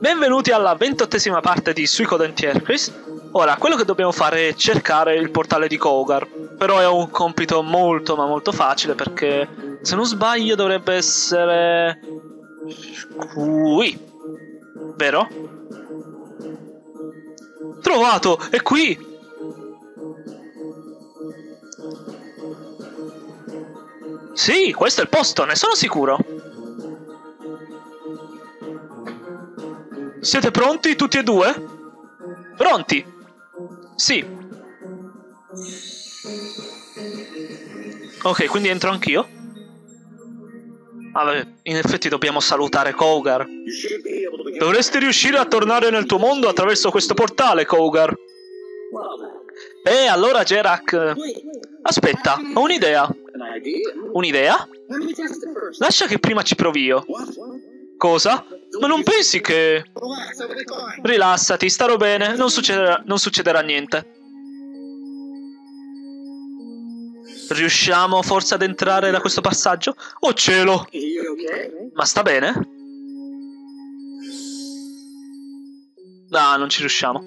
Benvenuti alla 28ª parte di Suikoden Tierkris. Ora, quello che dobbiamo fare è cercare il portale di Kougar. Però è un compito molto ma molto facile perché, se non sbaglio, dovrebbe essere qui. Vero? Trovato! È qui! Sì, questo è il posto, ne sono sicuro. Siete pronti tutti e due? Pronti? Sì. Ok, quindi entro anch'io? Vabbè, in effetti dobbiamo salutare Kougar. Dovresti riuscire a tornare nel tuo mondo attraverso questo portale, Kougar. Allora Gerak... Aspetta, ho un'idea. Un'idea? Lascia che prima ci provi io. Cosa? Ma non pensi che... Rilassati, starò bene, non succederà niente. Riusciamo forse ad entrare da questo passaggio? Oh cielo! Ma sta bene? No, non ci riusciamo.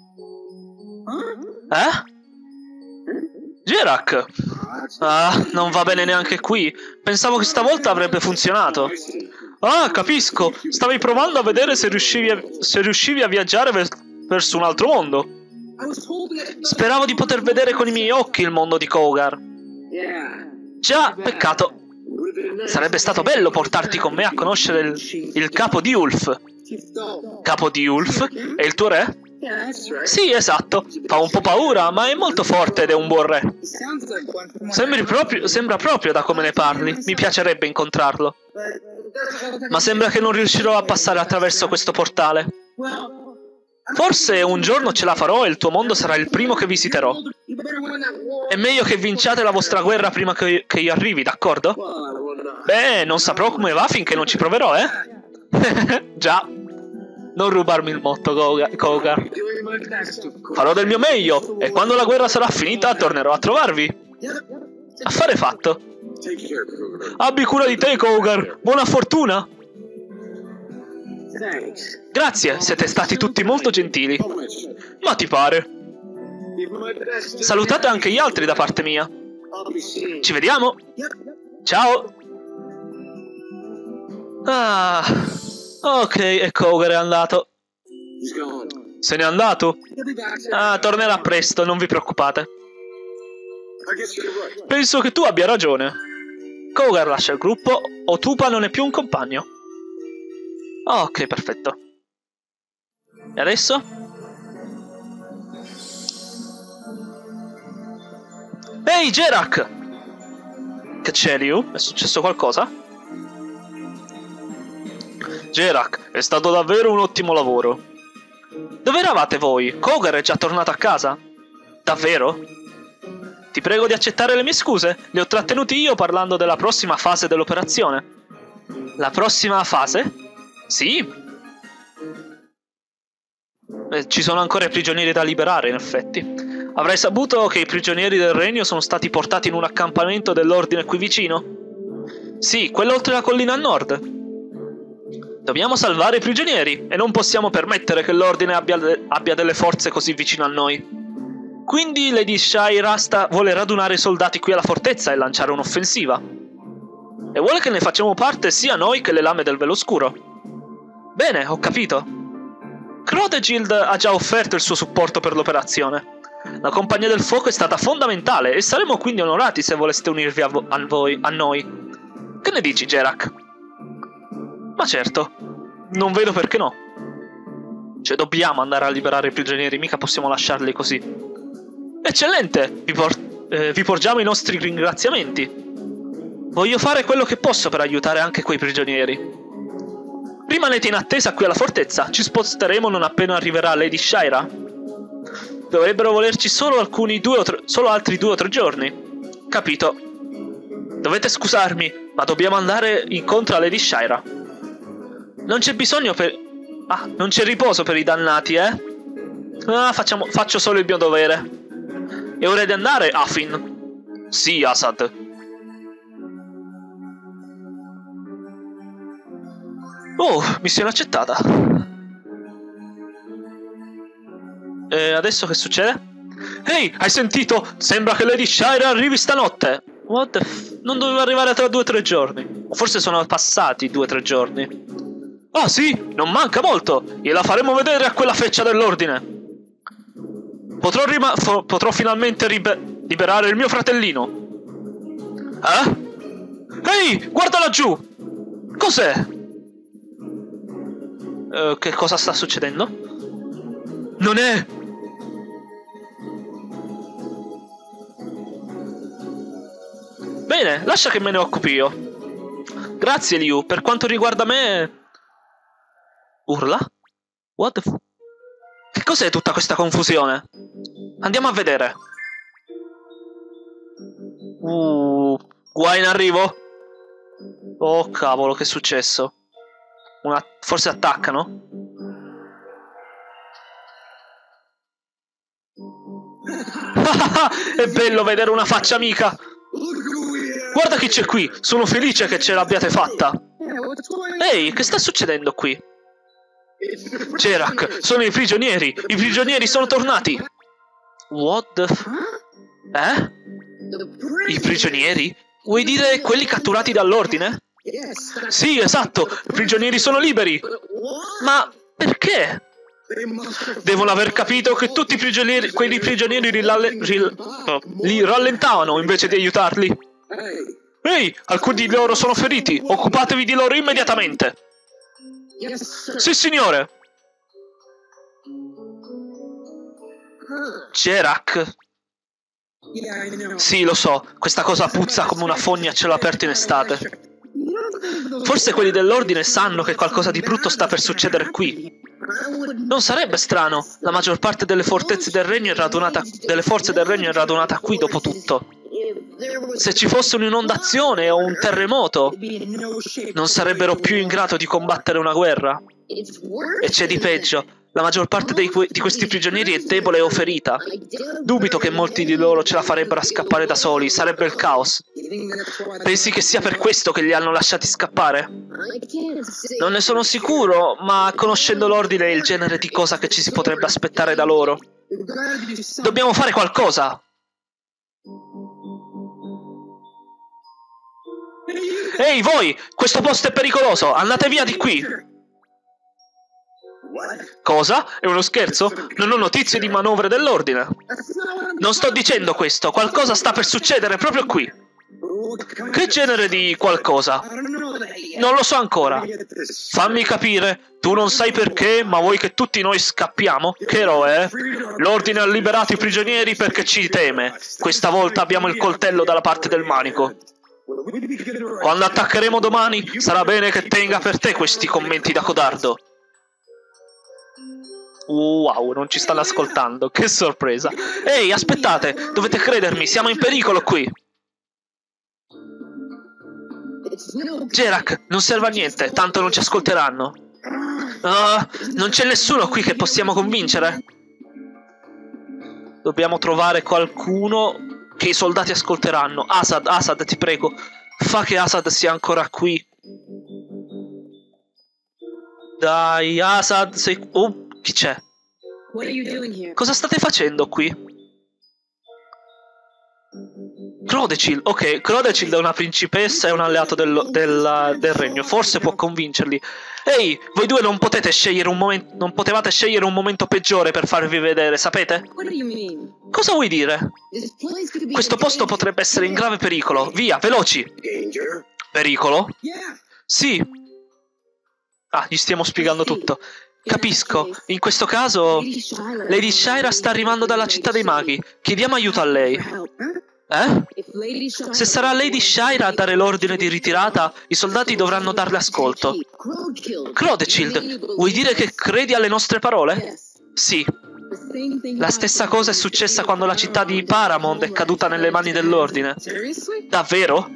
Gerak! Ah, non va bene neanche qui. Pensavo che stavolta avrebbe funzionato. Ah, capisco. Stavi provando a vedere se riuscivi a viaggiare verso un altro mondo. Speravo di poter vedere con i miei occhi il mondo di Kougar. Già, peccato. Sarebbe stato bello portarti con me a conoscere il capo di Ulf. Capo di Ulf? È il tuo re? Sì, esatto. Fa un po' paura, ma è molto forte ed è un buon re. Sembra proprio da come ne parli. Mi piacerebbe incontrarlo. Ma sembra che non riuscirò a passare attraverso questo portale. Forse un giorno ce la farò e il tuo mondo sarà il primo che visiterò. È meglio che vinciate la vostra guerra prima che io arrivi, d'accordo? Beh, non saprò come va finché non ci proverò, Già. Non rubarmi il motto, Kougar. Farò del mio meglio e quando la guerra sarà finita tornerò a trovarvi. Affare fatto. Abbi cura di te, Kougar. Buona fortuna. Grazie, siete stati tutti molto gentili. Ma ti pare? Salutate anche gli altri da parte mia. Ci vediamo. Ciao. Ah, ok, e Kougar è andato. Se n'è andato? Ah, tornerà presto, non vi preoccupate. Penso che tu abbia ragione. Kougar lascia il gruppo, Otupa non è più un compagno. Ok, perfetto. E adesso? Ehi, Gerak! Che c'è, Ryu? È successo qualcosa? Gerak, è stato davvero un ottimo lavoro. Dove eravate voi? Kougar è già tornato a casa? Davvero? Ti prego di accettare le mie scuse. Le ho trattenuti io parlando della prossima fase dell'operazione. La prossima fase? Sì. Ci sono ancora i prigionieri da liberare, in effetti. Avrai saputo che i prigionieri del regno sono stati portati in un accampamento dell'ordine qui vicino? Sì, quello oltre la collina a nord. Dobbiamo salvare i prigionieri e non possiamo permettere che l'ordine abbia delle forze così vicino a noi. Quindi Lady Shira vuole radunare i soldati qui alla fortezza e lanciare un'offensiva. E vuole che ne facciamo parte sia noi che le lame del velo scuro. Bene, ho capito. Crotegild ha già offerto il suo supporto per l'operazione. La Compagnia del Fuoco è stata fondamentale e saremo quindi onorati se voleste unirvi a noi. Che ne dici, Gerak? Ma certo, non vedo perché no. Cioè, dobbiamo andare a liberare i prigionieri, mica possiamo lasciarli così. Eccellente, vi porgiamo i nostri ringraziamenti. Voglio fare quello che posso per aiutare anche quei prigionieri. Rimanete in attesa qui alla fortezza, ci sposteremo non appena arriverà Lady Shira. Dovrebbero volerci solo altri 2 o 3 giorni. Capito. Dovete scusarmi, ma dobbiamo andare incontro a Lady Shira. Non c'è bisogno per... Ah, non c'è riposo per i dannati, Ah, faccio solo il mio dovere. È ora di andare, Afin? Sì, Asad. Oh, missione accettata. Adesso che succede? Ehi, hai sentito? Sembra che Lady Shire arrivi stanotte. What the non doveva arrivare tra 2 o 3 giorni. O forse sono passati 2 o 3 giorni. Ah sì, non manca molto. Gliela faremo vedere a quella feccia dell'ordine. Potrò finalmente liberare il mio fratellino. Eh? Ehi, guarda laggiù! Cos'è? Che cosa sta succedendo? Non è... Bene, lascia che me ne occupi io. Grazie, Liu. Per quanto riguarda me... Urla? What the f... Che cos'è tutta questa confusione? Andiamo a vedere. Guai in arrivo? Oh cavolo, che è successo? Forse attaccano? È bello vedere una faccia amica! Guarda chi c'è qui! Sono felice che ce l'abbiate fatta! Ehi, che sta succedendo qui? Gerak, sono i prigionieri! I prigionieri sono tornati! What the f... I prigionieri? Vuoi dire quelli catturati dall'ordine? Sì, esatto! I prigionieri sono liberi! Ma perché? Devono aver capito che tutti quelli prigionieri li rallentavano invece di aiutarli. Ehi, alcuni di loro sono feriti! Occupatevi di loro immediatamente! Sì, signore! Gerak? Sì, lo so, questa cosa puzza come una fogna a cielo aperto in estate. Forse quelli dell'ordine sanno che qualcosa di brutto sta per succedere qui. Non sarebbe strano, la maggior parte delle forze del regno è radunata qui dopo tutto. Se ci fosse un'inondazione o un terremoto, non sarebbero più in grado di combattere una guerra. E c'è di peggio. La maggior parte di questi prigionieri è debole o ferita. Dubito che molti di loro ce la farebbero a scappare da soli, sarebbe il caos. Pensi che sia per questo che li hanno lasciati scappare? Non ne sono sicuro, ma conoscendo l'ordine è il genere di cosa che ci si potrebbe aspettare da loro. Dobbiamo fare qualcosa! Ehi voi! Questo posto è pericoloso! Andate via di qui! Cosa? È uno scherzo? Non ho notizie di manovre dell'ordine. Non sto dicendo questo, qualcosa sta per succedere proprio qui. Che genere di qualcosa? Non lo so ancora. Fammi capire, tu non sai perché, ma vuoi che tutti noi scappiamo? Che eroe, eh? L'ordine ha liberato i prigionieri perché ci teme. Questa volta abbiamo il coltello dalla parte del manico. Quando attaccheremo domani, sarà bene che tenga per te questi commenti da codardo. Wow, non ci stanno ascoltando, che sorpresa. Ehi, aspettate, dovete credermi, siamo in pericolo qui. Gerak, non serve a niente, tanto non ci ascolteranno. Non c'è nessuno qui che possiamo convincere. Dobbiamo trovare qualcuno che i soldati ascolteranno. Asad, ti prego, fa che Asad sia ancora qui. Dai, Asad, sei... Oh, chi c'è? Cosa state facendo qui? Crodecild, ok, Crodecild è una principessa e un alleato del regno, forse può convincerli. Ehi, voi due non potevate scegliere un momento peggiore per farvi vedere, sapete? Cosa vuoi dire? Questo posto potrebbe essere in grave pericolo, via, veloci! Pericolo? Sì. Ah, gli stiamo spiegando tutto. Capisco, in questo caso Lady Shira sta arrivando dalla città dei maghi, chiediamo aiuto a lei. Se sarà Lady Shira a dare l'ordine di ritirata, i soldati dovranno darle ascolto. Crodecild, vuoi dire che credi alle nostre parole? Sì. La stessa cosa è successa quando la città di Paramount è caduta nelle mani dell'ordine. Davvero?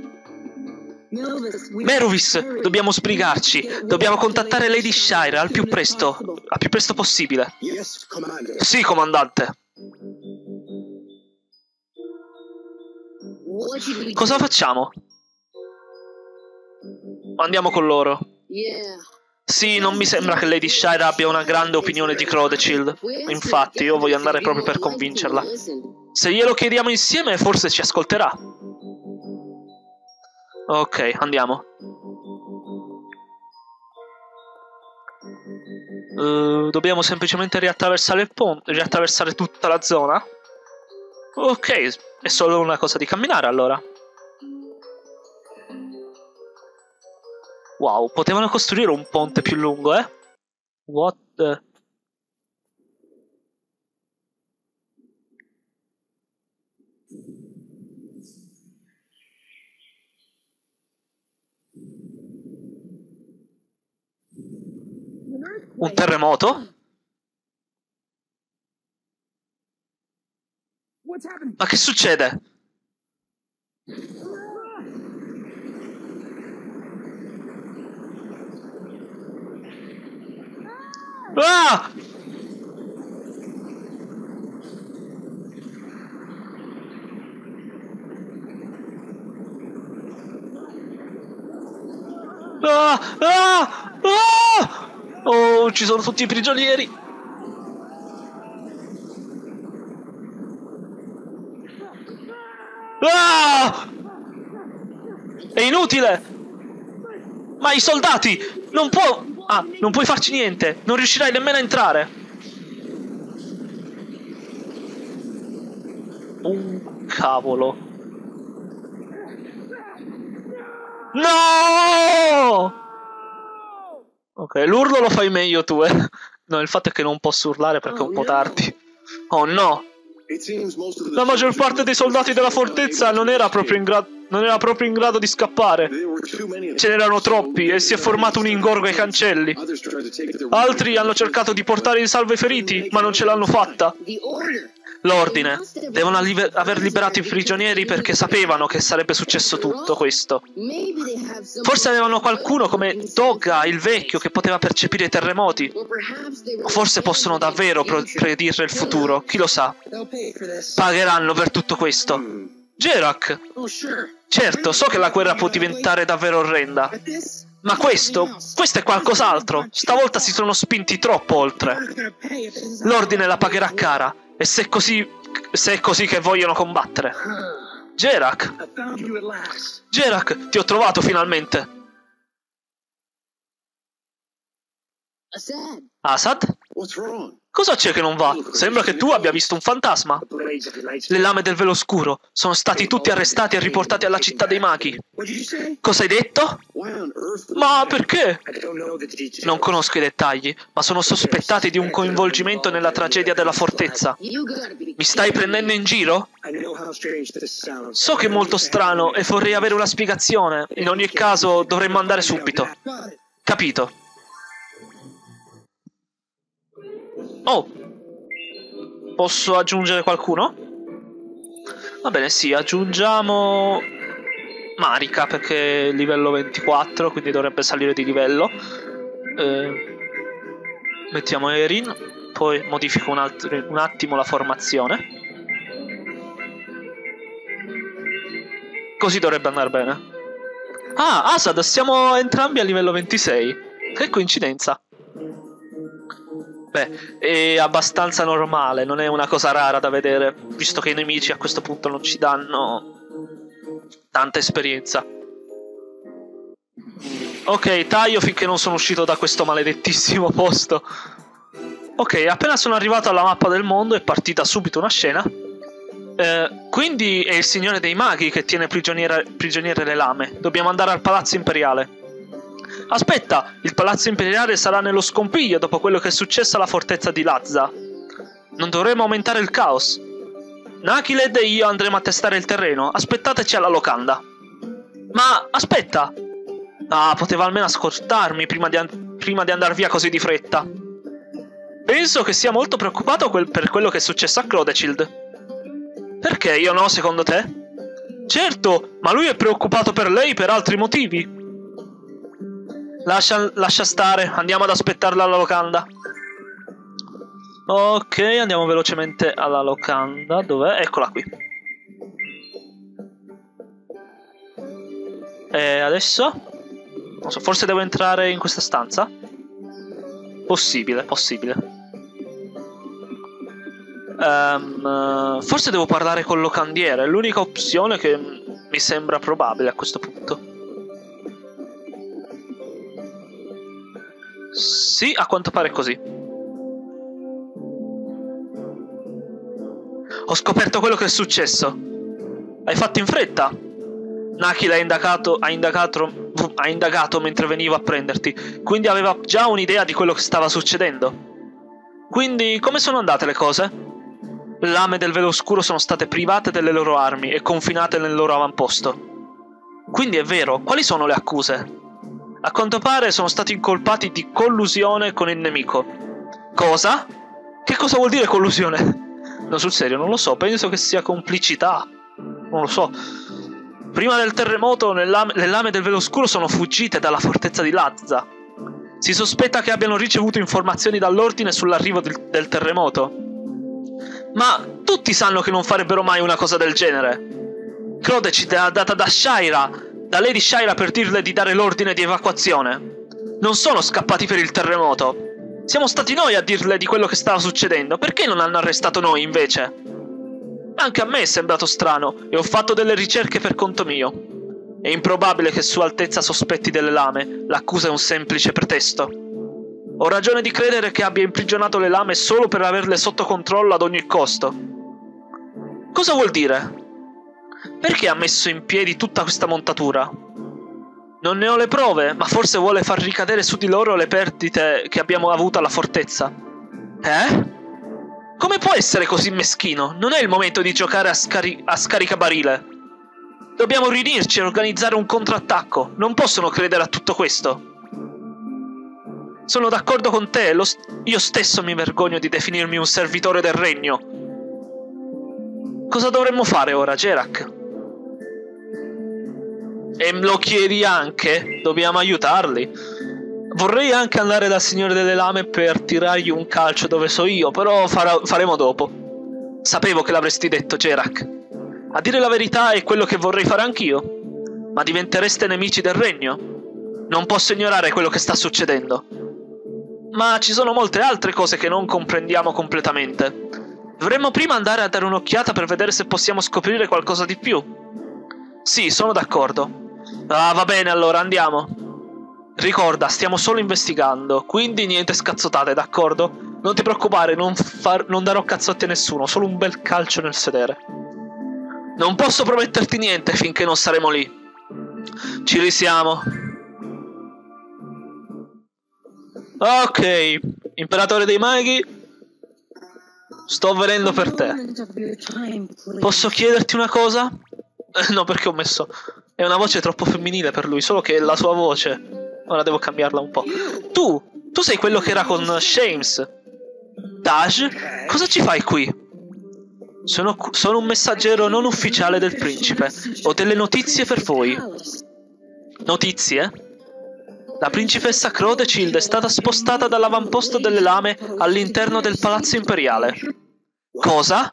Meruvis, dobbiamo sbrigarci. Dobbiamo contattare Lady Shira al più presto possibile. Sì, comandante. Cosa facciamo? Andiamo con loro. Sì, non mi sembra che Lady Shire abbia una grande opinione di Clotheshield. Infatti, io voglio andare proprio per convincerla. Se glielo chiediamo insieme, forse ci ascolterà. Ok, andiamo. Dobbiamo semplicemente riattraversare il ponte, riattraversare tutta la zona. Ok, è solo una cosa di camminare allora. Wow, potevano costruire un ponte più lungo, eh? What the... Un terremoto? Ma che succede? Ah! Ah! Ah! Ah! Oh, ci sono tutti i prigionieri. Ah! È inutile! Ma i soldati! Non può... Ah, non puoi farci niente! Non riuscirai nemmeno a entrare! Cavolo! No! Ok, l'urlo lo fai meglio tu, eh. No, il fatto è che non posso urlare perché è un po' tardi. Oh no! La maggior parte dei soldati della fortezza non era proprio in grado di scappare. Ce n'erano troppi e si è formato un ingorgo ai cancelli. Altri hanno cercato di portare in salvo i feriti, ma non ce l'hanno fatta. L'ordine. Devono aver liberato i prigionieri perché sapevano che sarebbe successo tutto questo. Forse avevano qualcuno come Dogga, il vecchio, che poteva percepire i terremoti. O forse possono davvero predire il futuro, chi lo sa. Pagheranno per tutto questo. Gerak! Certo, so che la guerra può diventare davvero orrenda. Ma questo è qualcos'altro. Stavolta si sono spinti troppo oltre. L'ordine la pagherà cara. E se è così che vogliono combattere. Gerak! Gerak, ti ho trovato finalmente. Asad? Cosa c'è che non va? Sembra che tu abbia visto un fantasma. Le lame del velo scuro sono stati tutti arrestati e riportati alla città dei maghi. Cosa hai detto? Ma perché? Non conosco i dettagli, ma sono sospettati di un coinvolgimento nella tragedia della fortezza. Mi stai prendendo in giro? So che è molto strano e vorrei avere una spiegazione. In ogni caso dovremmo andare subito. Capito. Oh, posso aggiungere qualcuno? Va bene, sì, aggiungiamo Marika perché è livello 24, quindi dovrebbe salire di livello. Mettiamo Erin, poi modifico un attimo la formazione. Così dovrebbe andare bene. Ah, Asad, siamo entrambi a livello 26. Che coincidenza. Beh, è abbastanza normale, non è una cosa rara da vedere, visto che i nemici a questo punto non ci danno tanta esperienza. Ok, taglio finché non sono uscito da questo maledettissimo posto. Ok, appena sono arrivato alla mappa del mondo è partita subito una scena. Quindi è il Signore dei Maghi che tiene prigioniere le lame. Dobbiamo andare al Palazzo Imperiale. Aspetta, il Palazzo Imperiale sarà nello scompiglio dopo quello che è successo alla fortezza di Lazza. Non dovremo aumentare il caos. Nakiled e io andremo a testare il terreno. Aspettateci alla locanda. Ma aspetta! Ah, poteva almeno ascoltarmi prima di andare via così di fretta. Penso che sia molto preoccupato per quello che è successo a Clotheshield. Perché io no, secondo te? Certo, ma lui è preoccupato per lei per altri motivi. Lascia stare, andiamo ad aspettarla alla locanda. Ok, andiamo velocemente alla locanda. Dov'è? Eccola qui. E adesso? Non so, forse devo entrare in questa stanza? Possibile, possibile. Forse devo parlare con Locandiere, è l'unica opzione che mi sembra probabile a questo punto. Sì, a quanto pare è così. Ho scoperto quello che è successo. Hai fatto in fretta? Naki ha indagato mentre venivo a prenderti, quindi aveva già un'idea di quello che stava succedendo. Quindi, come sono andate le cose? Le lame del velo oscuro sono state private delle loro armi e confinate nel loro avamposto. Quindi è vero, quali sono le accuse? A quanto pare sono stati incolpati di collusione con il nemico. Cosa? Che cosa vuol dire collusione? No, sul serio, non lo so, penso che sia complicità. Non lo so. Prima del terremoto, le lame del velo oscuro sono fuggite dalla fortezza di Lazza. Si sospetta che abbiano ricevuto informazioni dall'ordine sull'arrivo del terremoto. Ma tutti sanno che non farebbero mai una cosa del genere. Crodecid è data da Lady Shaira per dirle di dare l'ordine di evacuazione. Non sono scappati per il terremoto. Siamo stati noi a dirle di quello che stava succedendo. Perché non hanno arrestato noi invece? Anche a me è sembrato strano e ho fatto delle ricerche per conto mio. È improbabile che Sua Altezza sospetti delle lame. L'accusa è un semplice pretesto. Ho ragione di credere che abbia imprigionato le lame solo per averle sotto controllo ad ogni costo. Cosa vuol dire? Perché ha messo in piedi tutta questa montatura? Non ne ho le prove, ma forse vuole far ricadere su di loro le perdite che abbiamo avuto alla fortezza. Eh? Come può essere così meschino? Non è il momento di giocare a scaricabarile. Dobbiamo riunirci e organizzare un contrattacco. Non possono credere a tutto questo. Sono d'accordo con te, io stesso mi vergogno di definirmi un servitore del regno. Cosa dovremmo fare ora, Gerak? E me lo chiedi anche? Dobbiamo aiutarli. Vorrei anche andare dal Signore delle Lame per tirargli un calcio dove so io, però faremo dopo. Sapevo che l'avresti detto, Gerak. A dire la verità è quello che vorrei fare anch'io. Ma diventereste nemici del regno? Non posso ignorare quello che sta succedendo. Ma ci sono molte altre cose che non comprendiamo completamente. Dovremmo prima andare a dare un'occhiata per vedere se possiamo scoprire qualcosa di più. Sì, sono d'accordo. Ah, va bene, allora andiamo. Ricorda, stiamo solo investigando, quindi niente scazzottate, d'accordo? Non ti preoccupare, non darò cazzotti a nessuno, solo un bel calcio nel sedere. Non posso prometterti niente finché non saremo lì. Ci risiamo. Ok, Imperatore dei Maghi, sto venendo per te. Posso chiederti una cosa? No, perché ho messo... È una voce troppo femminile per lui, solo che è la sua voce. Ora devo cambiarla un po'. Tu sei quello che era con Shames. Taj, cosa ci fai qui? Sono un messaggero non ufficiale del principe. Ho delle notizie per voi. Notizie? La principessa Crodecild è stata spostata dall'avamposto delle lame all'interno del palazzo imperiale. Cosa?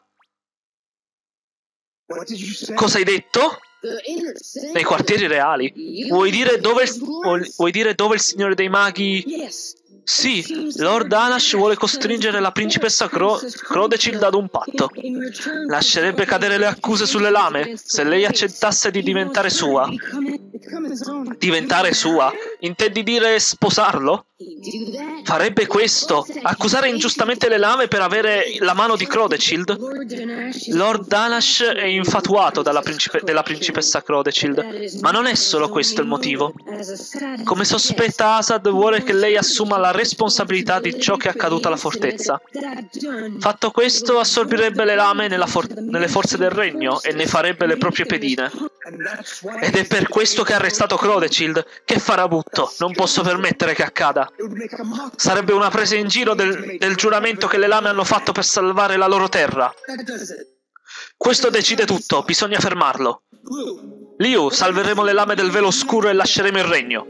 Cosa hai detto? Nei quartieri reali? Vuoi dire dove il Signore dei Maghi... Sì, Lord Danash vuole costringere la principessa Crodecild ad un patto. Lascerebbe cadere le accuse sulle lame se lei accettasse di diventare sua. Diventare sua? Intendi dire sposarlo? Farebbe questo, accusare ingiustamente le lame per avere la mano di Crodecild? Lord Danash è infatuato della principessa Crodecild, ma non è solo questo il motivo. Come sospetta Asad, vuole che lei assuma la responsabilità di ciò che è accaduto alla fortezza. Fatto questo, assorbirebbe le lame nelle forze del regno e ne farebbe le proprie pedine. Ed è per questo che ha arrestato Crodecild. Che farabutto, non posso permettere che accada. Sarebbe una presa in giro del giuramento che le lame hanno fatto per salvare la loro terra. Questo decide tutto, bisogna fermarlo. Liu, salveremo le lame del velo oscuro e lasceremo il regno.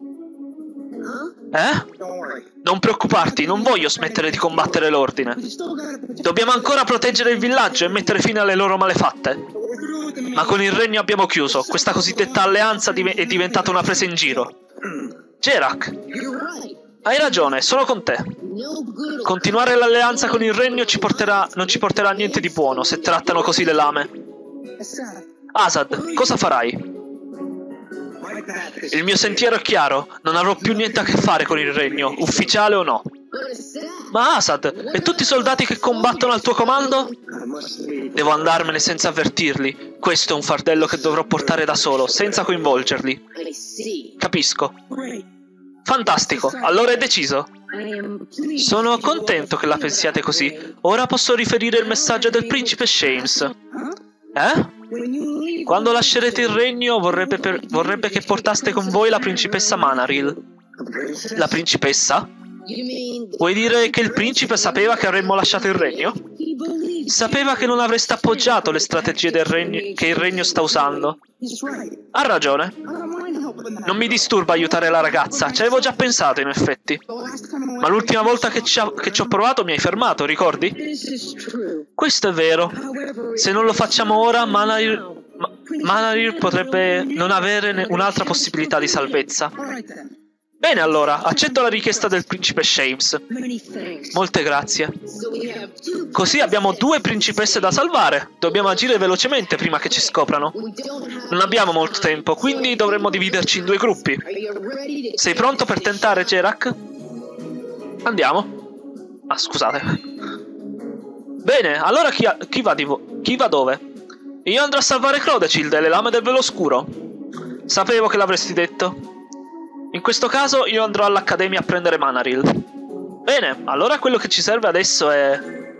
Non preoccuparti, non voglio smettere di combattere l'ordine. Dobbiamo ancora proteggere il villaggio e mettere fine alle loro malefatte. Ma con il regno abbiamo chiuso. Questa cosiddetta alleanza è diventata una presa in giro. Gerak, Hai ragione, sono con te. Continuare l'alleanza con il regno non ci porterà a niente di buono se trattano così le lame. Asad, cosa farai? Il mio sentiero è chiaro, non avrò più niente a che fare con il regno, ufficiale o no. Ma Asad, e tutti i soldati che combattono al tuo comando? Devo andarmene senza avvertirli. Questo è un fardello che dovrò portare da solo, senza coinvolgerli. Capisco. Fantastico, allora è deciso. Sono contento che la pensiate così. Ora posso riferire il messaggio del principe Shames. Quando lascerete il regno vorrebbe che portaste con voi la principessa Manaril. La principessa? Vuoi dire che il principe sapeva che avremmo lasciato il regno? Sapeva che non avreste appoggiato le strategie che il regno sta usando. Ha ragione. Non mi disturba aiutare la ragazza, ci avevo già pensato in effetti. Ma l'ultima volta che ci ho provato mi hai fermato, ricordi? Questo è vero. Se non lo facciamo ora, Manaril potrebbe non avere un'altra possibilità di salvezza. Bene allora, accetto la richiesta del principe Shames. Molte grazie. Così abbiamo 2 principesse da salvare. Dobbiamo agire velocemente prima che ci scoprano. Non abbiamo molto tempo, quindi dovremmo dividerci in 2 gruppi. Sei pronto per tentare, Gerak? Andiamo. Ah, scusate. Bene, allora chi va dove? Io andrò a salvare Clodecilde e le lame del velo oscuro. Sapevo che l'avresti detto. In questo caso io andrò all'accademia a prendere Manaril. Bene, allora quello che ci serve adesso è...